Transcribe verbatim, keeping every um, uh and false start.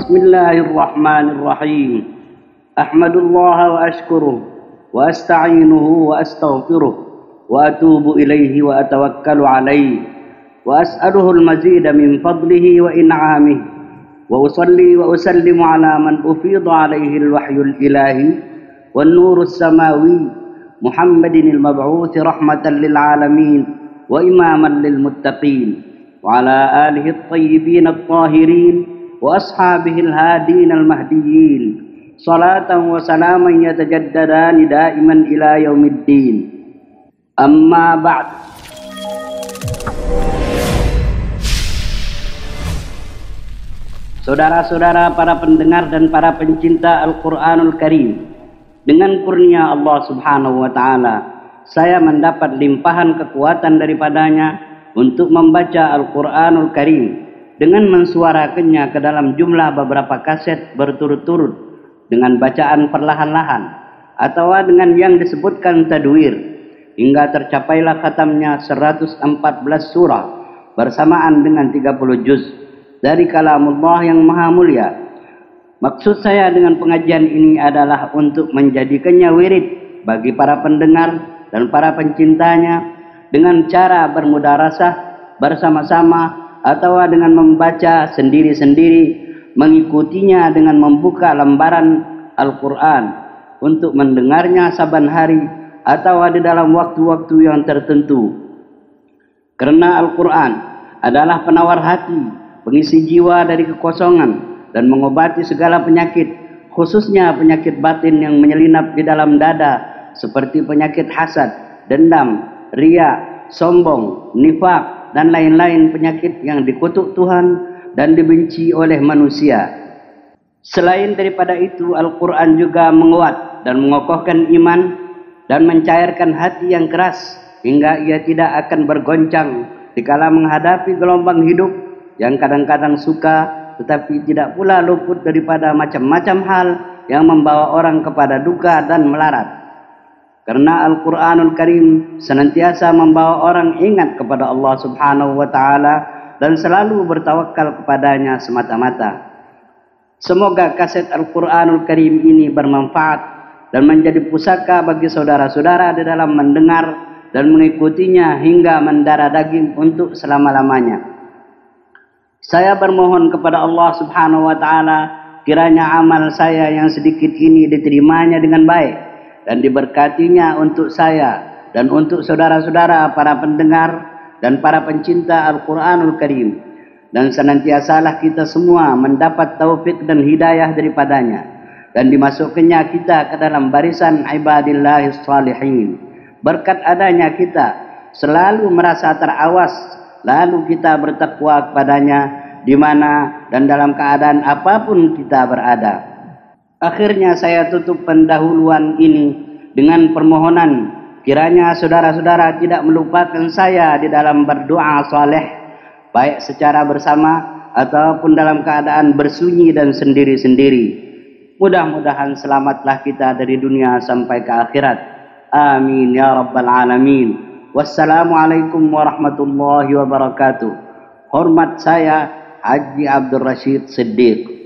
بسم الله الرحمن الرحيم أحمد الله وأشكره وأستعينه وأستغفره وأتوب إليه وأتوكل عليه وأسأله المزيد من فضله وإنعامه وأصلي وأسلم على من أفيض عليه الوحي الإلهي والنور السماوي محمد المبعوث رحمة للعالمين وإماما للمتقين وعلى آله الطيبين الطاهرين وأصحابه الهادين المهديين صلاة وسلاما يتجددان دائما إلى يوم الدين أما بعد. Saudara-saudara para pendengar dan para pencinta Al-Quranul Karim, dengan kurnia Allah Subhanahu wa Ta'ala, saya mendapat limpahan kekuatan daripadanya untuk membaca Al-Quranul Karim dengan mensuarakannya ke dalam jumlah beberapa kaset berturut-turut dengan bacaan perlahan-lahan atau dengan yang disebutkan tadwir, hingga tercapailah khatamnya seratus empat belas surah bersamaan dengan tiga puluh juz dari kalamullah yang maha mulia. Maksud saya dengan pengajian ini adalah untuk menjadikannya wirid bagi para pendengar dan para pencintanya dengan cara bermudarasah bersama-sama atau dengan membaca sendiri-sendiri, mengikutinya dengan membuka lembaran Al-Quran untuk mendengarnya saban hari atau di dalam waktu-waktu yang tertentu. Karena Al-Quran adalah penawar hati, pengisi jiwa dari kekosongan dan mengobati segala penyakit, khususnya penyakit batin yang menyelinap di dalam dada seperti penyakit hasad, dendam, riya, sombong, nifak dan lain-lain penyakit yang dikutuk Tuhan dan dibenci oleh manusia. Selain daripada itu, Al-Quran juga menguat dan mengokohkan iman dan mencairkan hati yang keras hingga ia tidak akan bergoncang dikala menghadapi gelombang hidup yang kadang-kadang suka tetapi tidak pula luput daripada macam-macam hal yang membawa orang kepada duka dan melarat. Karena Al-Quranul Karim senantiasa membawa orang ingat kepada Allah Subhanahu wa Ta'ala dan selalu bertawakal kepadanya semata-mata. Semoga kaset Al-Quranul Karim ini bermanfaat dan menjadi pusaka bagi saudara-saudara di dalam mendengar dan mengikutinya hingga mendarah daging untuk selama-lamanya. Saya bermohon kepada Allah Subhanahu wa Ta'ala kiranya amal saya yang sedikit ini diterimanya dengan baik dan diberkatinya untuk saya dan untuk saudara-saudara para pendengar dan para pencinta Al-Quranul Karim, dan senantiasalah kita semua mendapat taufik dan hidayah daripadanya dan dimasukkannya kita ke dalam barisan ibadillahis salihin. Berkat adanya kita selalu merasa terawas, lalu kita bertakwa kepadanya di mana dan dalam keadaan apapun kita berada. Akhirnya saya tutup pendahuluan ini dengan permohonan kiranya saudara-saudara tidak melupakan saya di dalam berdoa saleh, baik secara bersama ataupun dalam keadaan bersunyi dan sendiri-sendiri. Mudah-mudahan selamatlah kita dari dunia sampai ke akhirat. Amin ya rabbal alamin. Wassalamualaikum warahmatullahi wabarakatuh. Hormat saya Haji Abdul Rashid Siddiq.